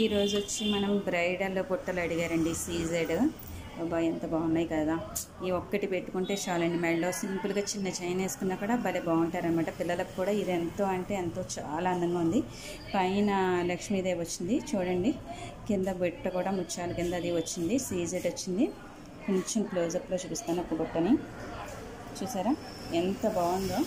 ఈరోజు వచ్చి మనం బ్రైడల్ బుట్టలు అడిగారండి. సీజెడ్ బాబా ఎంత బాగున్నాయి కదా. ఈ ఒక్కటి పెట్టుకుంటే చాలండి. మెడలో సింపుల్గా చిన్న చైన్ వేసుకున్నా కూడా భలే బాగుంటారనమాట. పిల్లలకు కూడా ఇది ఎంతో అంటే ఎంతో చాలా అందంగా ఉంది. పైన లక్ష్మీదేవి వచ్చింది చూడండి. కింద బుట్ట కూడా ముత్యాల కింద అది వచ్చింది. సీజెడ్ వచ్చింది. కొంచెం క్లోజప్లో చూపిస్తాను ఒక బుట్టని. చూసారా ఎంత బాగుందో.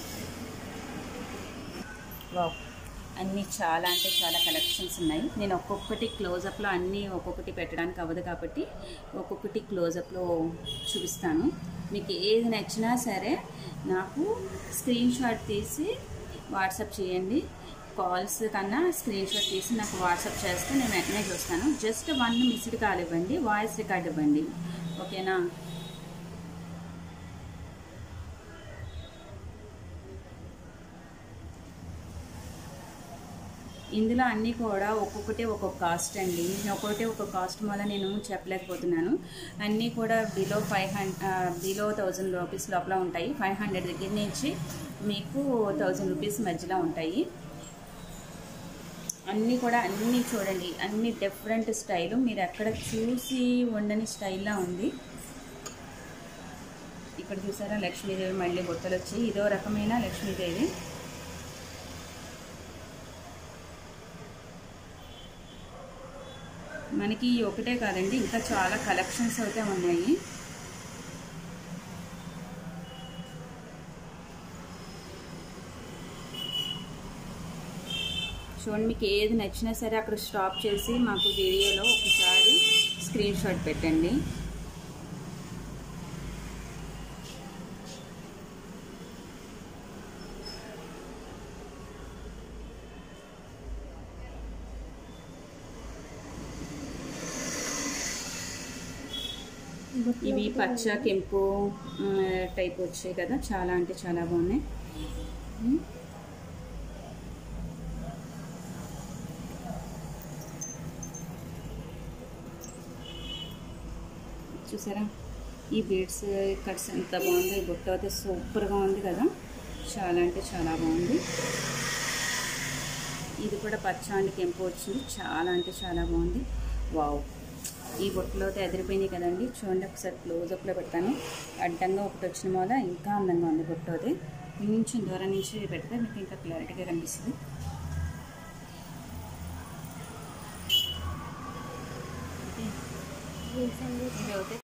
వావ్, అన్నీ చాలా అంటే చాలా కలెక్షన్స్ ఉన్నాయి. నేను ఒక్కొక్కటి క్లోజప్లో అన్నీ ఒక్కొక్కటి పెట్టడానికి అవ్వదు కాబట్టి ఒక్కొక్కటి క్లోజప్లో చూపిస్తాను. మీకు ఏది నచ్చినా సరే నాకు స్క్రీన్ షాట్ తీసి వాట్సాప్ చేయండి. కాల్స్ కన్నా స్క్రీన్ షాట్ తీసి నాకు వాట్సాప్ చేస్తే నేను వెంటనే చూస్తాను. జస్ట్ 1 మిస్డ్ కాల్ ఇవ్వండి, వాయిస్ రికార్డ్ ఇవ్వండి, ఓకేనా. ఇందులో అన్నీ కూడా ఒక్కొక్కటి ఒక్కొక్క కాస్ట్ అండి. ఒక్కొక్కటి ఒక్కొక్క కాస్ట్ వల్ల నేను చెప్పలేకపోతున్నాను. అన్నీ కూడా బిలో 1000 రూపీస్ లోపల ఉంటాయి. 500 దగ్గర నుంచి మీకు 1000 రూపీస్ మధ్యలో ఉంటాయి. అన్నీ కూడా అన్నీ చూడండి, అన్నీ డిఫరెంట్ స్టైలు. మీరు ఎక్కడ చూసి ఉండని స్టైల్లా ఉంది. ఇక్కడ చూసారా లక్ష్మీదేవి మళ్ళీ బుట్టలు వచ్చి ఇదో రకమైన లక్ష్మీదేవి. మనకి ఒకటే కాదండి, ఇంకా చాలా కలెక్షన్స్ అయితే ఉన్నాయి. చూడండి, మీకు ఏది నచ్చినా సరే అక్కడ స్టాప్ చేసి మాకు వీడియోలో ఒకసారి స్క్రీన్ షాట్ పెట్టండి. ఇవి పచ్చ కెంపు టైప్ వచ్చాయి కదా, చాలా అంటే చాలా బాగున్నాయి. చూసారా ఈ బీడ్స్ కట్స్ ఎంత బాగుంది. ఈ బుట్ట అయితే సూపర్గా ఉంది కదా, చాలా అంటే చాలా బాగుంది. ఇది కూడా పచ్చ అండ్ కెంపు వచ్చింది, చాలా అంటే చాలా బాగుంది. వావ్, ఈ బొట్టులో అయితే ఎదిరిపోయినాయి కదండి. చూడండి ఒకసారి క్లోజప్లో పెడతాను. అడ్డంగా ఒకటి వచ్చిన వల్ల ఇంకా అందంగా ఉంది బొట్టు. అది కొంచెం దూరం నుంచి పెడితే మీకు ఇంకా క్లారిటీగా కనిపిస్తుంది. ఓకే.